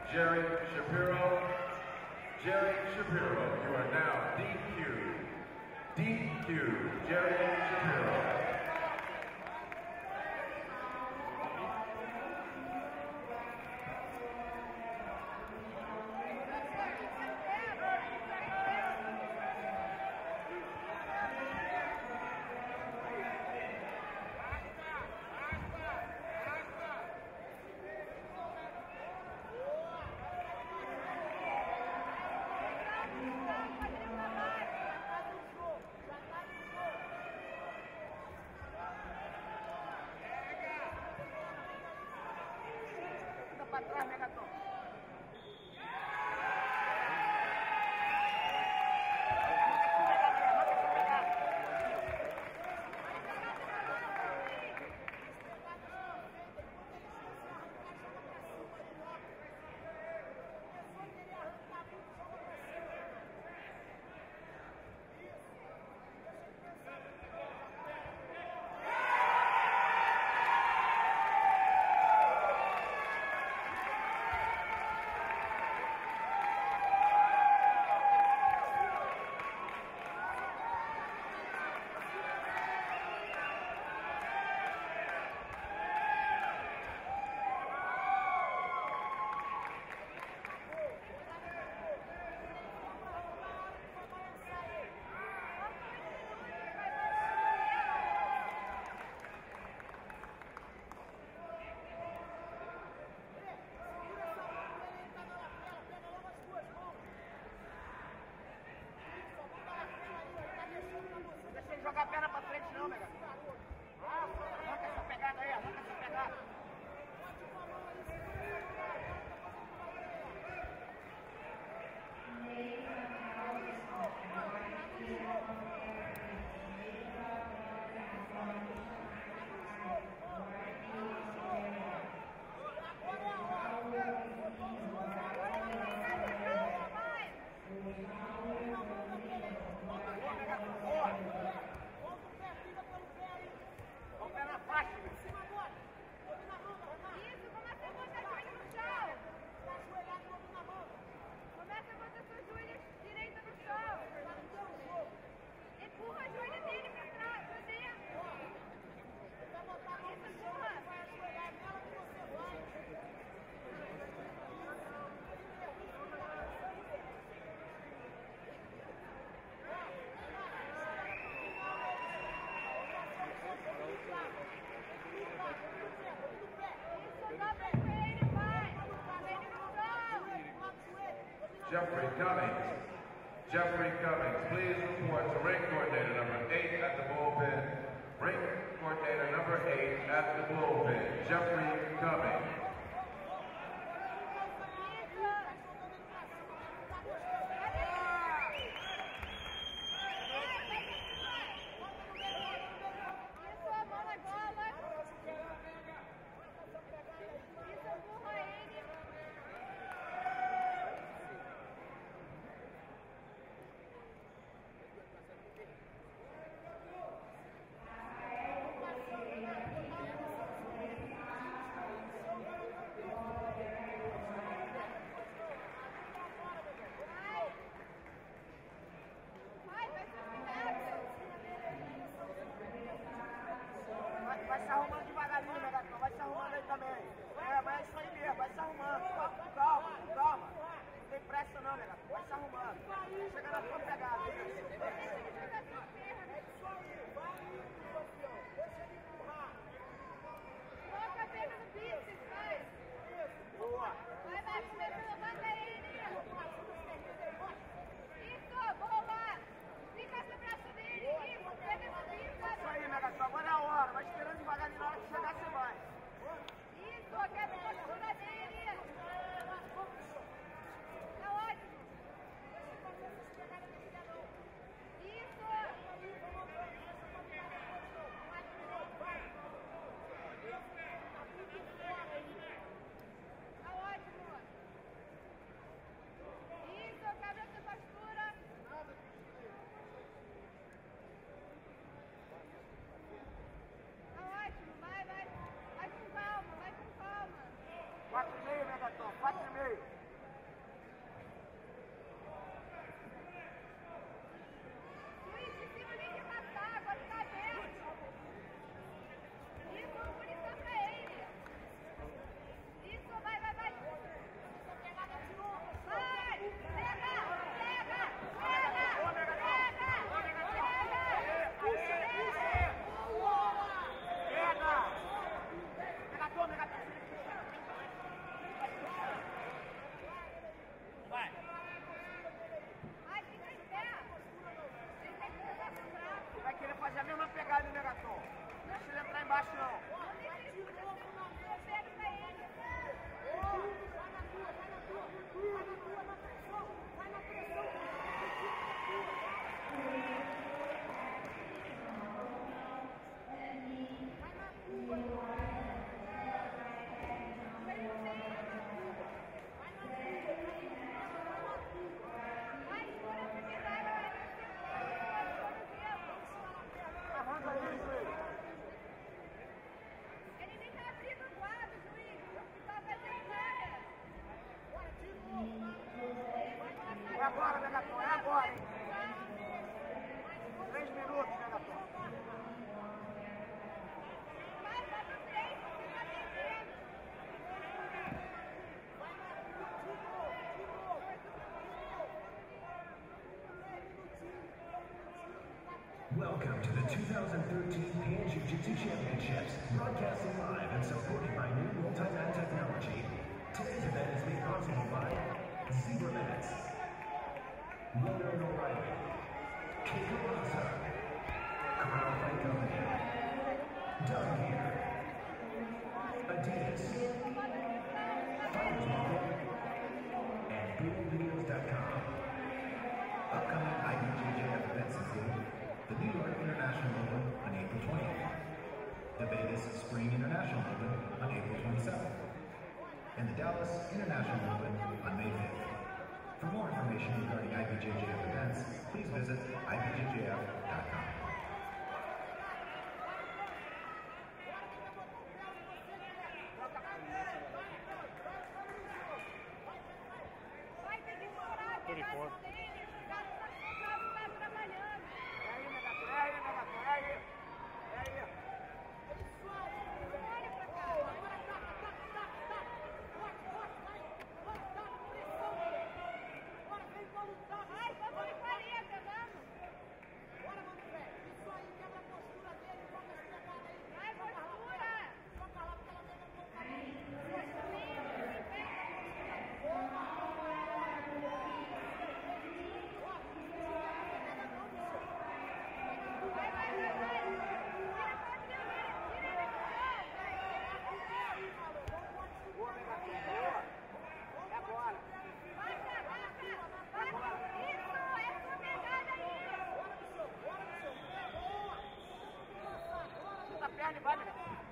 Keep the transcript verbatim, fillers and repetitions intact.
Jerry Shapiro. Jerry Shapiro, you are now D Q. D Q, Jerry Shapiro. Para trás, Megatron. Deixa ele jogar a perna pra frente não, Mega. Arranca essa pegada aí, arranca essa pegada. Jeffrey Cummings. Jeffrey Cummings, please report to ring coordinator number eight at the bullpen. Ring coordinator number eight at the bullpen. Jeffrey Cummings. Vai se arrumando devagarinho, Megatron, vai se arrumando aí também. É, mas é isso aí mesmo, vai se arrumando. Calma, calma. Não tem pressa não, Megatron, vai se arrumando. Chega na tua pegada. É isso aí, vai indo, campeão. Deixa ele empurrar. Coloca a perna no bíceps, vai. Boa. Vai, vai, levanta ele. Isso, boa. Fica esse braço dele. Isso, pega no bíceps. Isso aí, Megatron, agora é a hora. Vai esperando devagarinho, na hora que chegar você vai. Isso, quebra a postura dele. Tá ótimo. Welcome to the two thousand thirteen Pan Jiu-Jitsu Championships, broadcasting live and supported by new multi-mat technology. Today's event is made possible by Zebra Mats, Logan O'Reilly, Keiko Rasa, Corral Fight Company, Doug Gear, Adidas, Fighters Market, and Boom Videos dot com. Upcoming I B J J F events include the New York International Open on April twentieth, the Vegas Spring International Open on April twenty-seventh, and the Dallas International Open on May fifth. For more information regarding I B J J F events, please visit I B J J F dot com. thirty-four. Perna e vai, menino.